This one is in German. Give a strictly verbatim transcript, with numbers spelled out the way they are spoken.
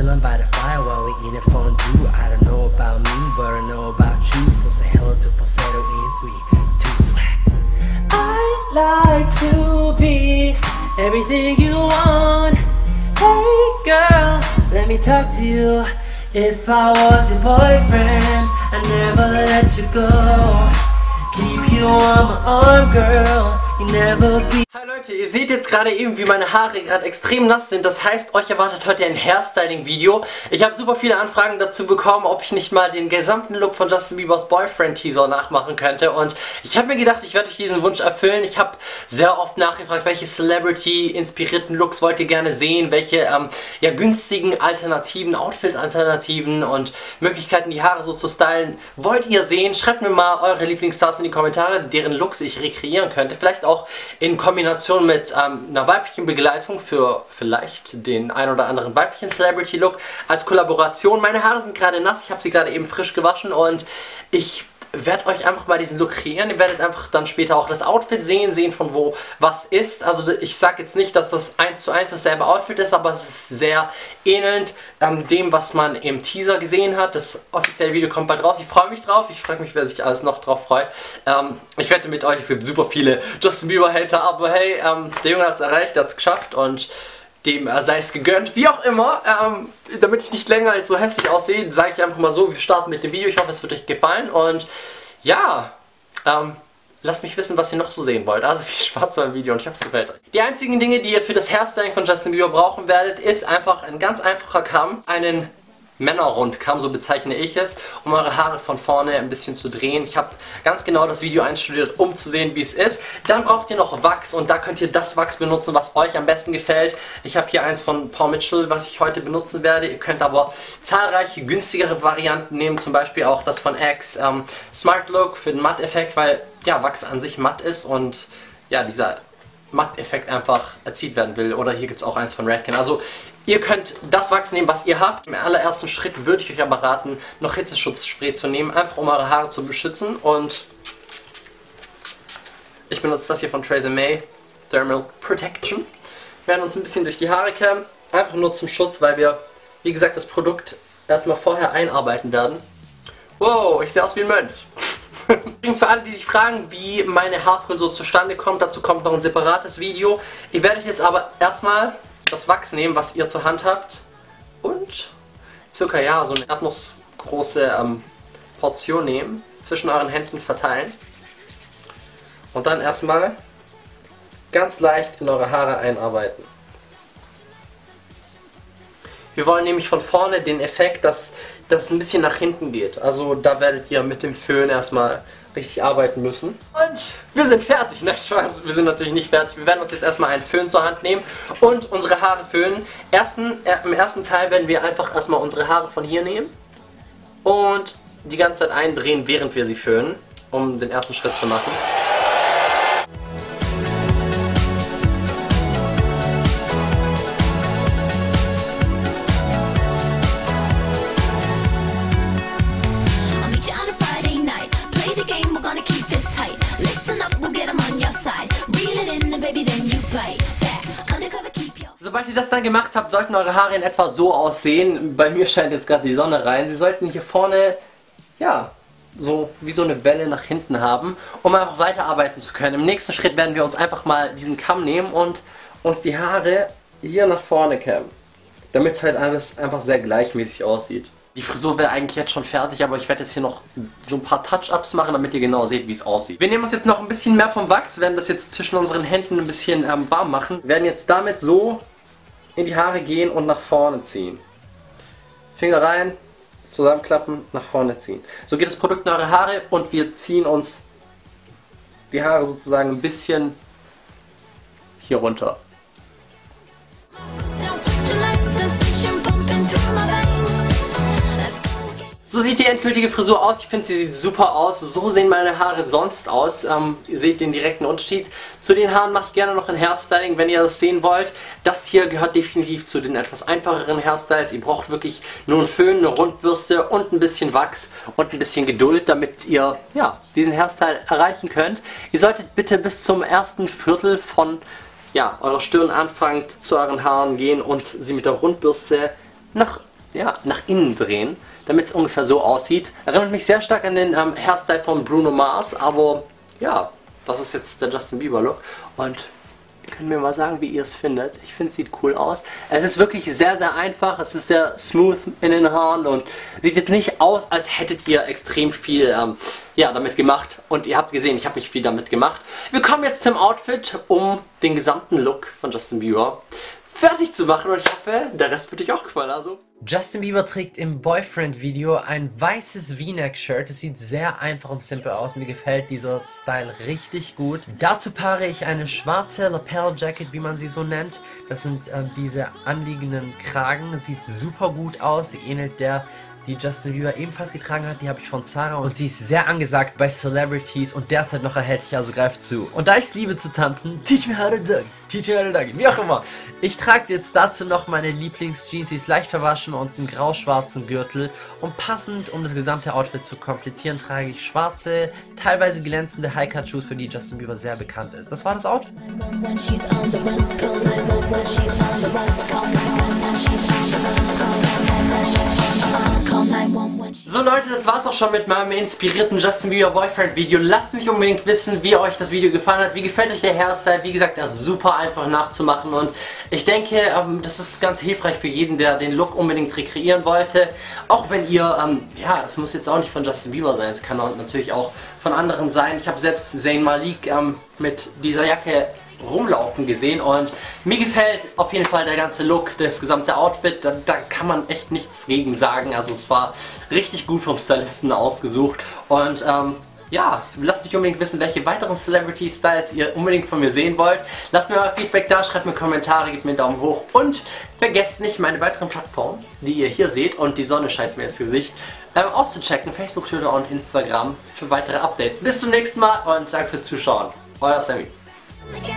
chilling by the fire while we eating fondue. I don't know about me, but I know about you. So say hello to falsetto in three, two, swag. I like to be everything you want. Hey girl, let me talk to you. If I was your boyfriend, I'd never let you go. Keep you on my arm, girl. You never be. Hi Leute, ihr seht jetzt gerade eben, wie meine Haare gerade extrem nass sind. Das heißt, euch erwartet heute ein Hairstyling-Video. Ich habe super viele Anfragen dazu bekommen, ob ich nicht mal den gesamten Look von Justin Biebers Boyfriend-Teaser nachmachen könnte. Und ich habe mir gedacht, ich werde euch diesen Wunsch erfüllen. Ich habe sehr oft nachgefragt, welche Celebrity-inspirierten Looks wollt ihr gerne sehen, welche ähm, ja, günstigen Alternativen, Outfit-Alternativen und Möglichkeiten, die Haare so zu stylen, wollt ihr sehen. Schreibt mir mal eure Lieblingsstars in die Kommentare, deren Looks ich rekreieren könnte. Vielleicht auch in Kombination mit ähm, einer weiblichen Begleitung für vielleicht den ein oder anderen weiblichen Celebrity-Look als Kollaboration. Meine Haare sind gerade nass, ich habe sie gerade eben frisch gewaschen und ich werde euch einfach mal diesen Look kreieren. Ihr werdet einfach dann später auch das Outfit sehen, sehen von wo was ist. Also ich sage jetzt nicht, dass das eins zu eins dasselbe Outfit ist, aber es ist sehr ähnelnd ähm, dem, was man im Teaser gesehen hat. Das offizielle Video kommt bald raus. Ich freue mich drauf. Ich frage mich, wer sich alles noch drauf freut. Ähm, ich wette mit euch, es gibt super viele Justin Bieber-Hater, aber hey, ähm, der Junge hat es erreicht, der hat es geschafft und dem äh, sei es gegönnt. Wie auch immer, ähm, damit ich nicht länger jetzt so hässlich aussehe, sage ich einfach mal so, wir starten mit dem Video. Ich hoffe, es wird euch gefallen und ja, ähm, lasst mich wissen, was ihr noch so sehen wollt. Also viel Spaß beim Video und ich hoffe, es gefällt euch. Die einzigen Dinge, die ihr für das Hairstyling von Justin Bieber brauchen werdet, ist einfach ein ganz einfacher Kamm, einen Männerrundkamm, so bezeichne ich es, um eure Haare von vorne ein bisschen zu drehen. Ich habe ganz genau das Video einstudiert, um zu sehen, wie es ist. Dann braucht ihr noch Wachs und da könnt ihr das Wachs benutzen, was euch am besten gefällt. Ich habe hier eins von Paul Mitchell, was ich heute benutzen werde. Ihr könnt aber zahlreiche günstigere Varianten nehmen, zum Beispiel auch das von Axe ähm, Smart Look für den Matt-Effekt, weil ja, Wachs an sich matt ist und ja, dieser Matt-Effekt einfach erzielt werden will. Oder hier gibt es auch eins von Redken. Also ihr könnt das Wachs nehmen, was ihr habt. Im allerersten Schritt würde ich euch aber raten, noch Hitzeschutzspray zu nehmen, einfach um eure Haare zu beschützen. Und ich benutze das hier von Tresemme, Thermal Protection. Wir werden uns ein bisschen durch die Haare kämmen, einfach nur zum Schutz, weil wir, wie gesagt, das Produkt erstmal vorher einarbeiten werden. Wow, ich sehe aus wie ein Mönch. Übrigens für alle, die sich fragen, wie meine Haarfrisur zustande kommt, dazu kommt noch ein separates Video. Ich werde jetzt aber erstmal das Wachs nehmen, was ihr zur Hand habt und circa ja so eine erdnussgroße ähm, Portion nehmen, zwischen euren Händen verteilen und dann erstmal ganz leicht in eure Haare einarbeiten. Wir wollen nämlich von vorne den Effekt, dass, dass es ein bisschen nach hinten geht. Also da werdet ihr mit dem Föhn erstmal richtig arbeiten müssen. Und wir sind fertig. Nein, Spaß, wir sind natürlich nicht fertig. Wir werden uns jetzt erstmal einen Föhn zur Hand nehmen und unsere Haare föhnen. Ersten, äh, Im ersten Teil werden wir einfach erstmal unsere Haare von hier nehmen und die ganze Zeit eindrehen, während wir sie föhnen, um den ersten Schritt zu machen. Sobald ihr das dann gemacht habt, sollten eure Haare in etwa so aussehen. Bei mir scheint jetzt gerade die Sonne rein. Sie sollten hier vorne, ja, so wie so eine Welle nach hinten haben, um einfach weiterarbeiten zu können. Im nächsten Schritt werden wir uns einfach mal diesen Kamm nehmen und uns die Haare hier nach vorne kämmen. Damit es halt alles einfach sehr gleichmäßig aussieht. Die Frisur wäre eigentlich jetzt schon fertig, aber ich werde jetzt hier noch so ein paar Touch-Ups machen, damit ihr genau seht, wie es aussieht. Wir nehmen uns jetzt noch ein bisschen mehr vom Wachs, werden das jetzt zwischen unseren Händen ein bisschen ähm, warm machen. Wir werden jetzt damit so in die Haare gehen und nach vorne ziehen. Finger rein, zusammenklappen, nach vorne ziehen. So geht das Produkt in eure Haare und wir ziehen uns die Haare sozusagen ein bisschen hier runter. So sieht die endgültige Frisur aus. Ich finde, sie sieht super aus. So sehen meine Haare sonst aus. Ähm, ihr seht den direkten Unterschied. Zu den Haaren mache ich gerne noch ein Hairstyling, wenn ihr das sehen wollt. Das hier gehört definitiv zu den etwas einfacheren Hairstyles. Ihr braucht wirklich nur einen Föhn, eine Rundbürste und ein bisschen Wachs und ein bisschen Geduld, damit ihr ja, diesen Hairstyle erreichen könnt. Ihr solltet bitte bis zum ersten Viertel von ja, eurer Stirn anfangen zu euren Haaren gehen und sie mit der Rundbürste nach ja, nach innen drehen, damit es ungefähr so aussieht. Erinnert mich sehr stark an den ähm, Hairstyle von Bruno Mars, aber ja, das ist jetzt der Justin Bieber Look und ihr könnt mir mal sagen, wie ihr es findet. Ich finde, es sieht cool aus. Es ist wirklich sehr, sehr einfach. Es ist sehr smooth in den Haaren und sieht jetzt nicht aus, als hättet ihr extrem viel ähm, ja, damit gemacht. Und ihr habt gesehen, ich habe nicht viel damit gemacht. Wir kommen jetzt zum Outfit, um den gesamten Look von Justin Bieber fertig zu machen. Und ich hoffe, der Rest wird euch auch gefallen. Also Justin Bieber trägt im Boyfriend-Video ein weißes V-Neck-Shirt. Es sieht sehr einfach und simpel aus. Mir gefällt dieser Style richtig gut. Dazu paare ich eine schwarze Lapel-Jacket, wie man sie so nennt. Das sind äh, diese anliegenden Kragen. Sieht super gut aus. Sie ähnelt der, die Justin Bieber ebenfalls getragen hat. Die habe ich von Zara und sie ist sehr angesagt bei Celebrities und derzeit noch erhältlich, also greift zu. Und da ich es liebe zu tanzen, teach me how to doggy, teach me how to doggy, wie auch immer. Ich trage jetzt dazu noch meine Lieblingsjeans, die ist leicht verwaschen und einen grau-schwarzen Gürtel. Und passend, um das gesamte Outfit zu komplettieren, trage ich schwarze, teilweise glänzende High-Cut-Shoes, für die Justin Bieber sehr bekannt ist. Das war das Outfit. So Leute, das war's auch schon mit meinem inspirierten Justin Bieber Boyfriend Video. Lasst mich unbedingt wissen, wie euch das Video gefallen hat. Wie gefällt euch der Hairstyle? Wie gesagt, er ist super einfach nachzumachen und ich denke, ähm, das ist ganz hilfreich für jeden, der den Look unbedingt rekreieren wollte. Auch wenn ihr, ähm, ja, es muss jetzt auch nicht von Justin Bieber sein, es kann auch natürlich auch von anderen sein. Ich habe selbst Zayn Malik ähm, mit dieser Jacke rumlaufen gesehen und mir gefällt auf jeden Fall der ganze Look, das gesamte Outfit, da, da kann man echt nichts gegen sagen, also es war richtig gut vom Stylisten ausgesucht und ähm, ja, lasst mich unbedingt wissen, welche weiteren Celebrity-Styles ihr unbedingt von mir sehen wollt. Lasst mir euer Feedback da, schreibt mir Kommentare, gebt mir einen Daumen hoch und vergesst nicht, meine weiteren Plattformen, die ihr hier seht und die Sonne scheint mir ins Gesicht, ähm, auszuchecken, Facebook, Twitter und Instagram für weitere Updates. Bis zum nächsten Mal und danke fürs Zuschauen. Euer Sammy.